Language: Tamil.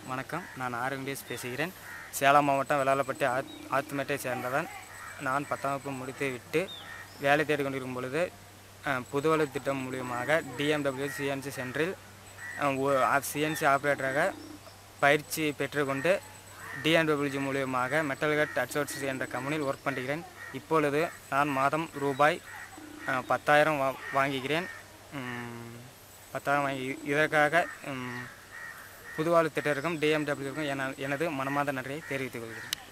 வணக்கம். நான் ஆர்.வெங்கடேஷ் பேசுகிறேன். சேலம் மாவட்டம் வெள்ளாளப்பட்டி ஆத்துமேட்டை சேர்ந்தவன். நான் 10ஆம் வகுப்பு முடித்து விட்டு வேலை தேடிக் கொண்டிருக்கும் பொழுது புதுவலு திட்டம் மூலியமாக டிஎம்டபிள்யூ சிஎன்சி சென்டரில் சிஎன்சி ஆப்ரேட்டராக பயிற்சி பெற்றுக்கொண்டு டிஎம்டபிள்யூ மூலியமாக மெட்டல்கட் அட்சோர்ட்ஸ் என்ற கம்பெனியில் ஒர்க் பண்ணுகிறேன். இப்பொழுது நான் மாதம் ரூபாய் 10,000 வாங்குகிறேன். 10,000 வாங்கி இதற்காக புதுவாழ்வு திட்டத்திற்கும் டிஎம்டபிள்யூக்கும் எனது மனமார்ந்த நன்றியை தெரிவித்துக் கொள்கிறேன்.